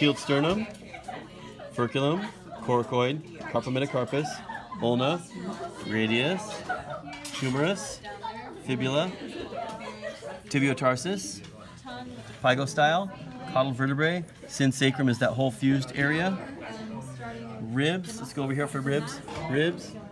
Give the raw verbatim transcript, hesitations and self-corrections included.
keeled sternum, furculum, coracoid, carpal metacarpus, ulna, radius, humerus, fibula, tibiotarsus, pygostyle, caudal vertebrae, synsacrum is that whole fused area, ribs, let's go over here for ribs, ribs,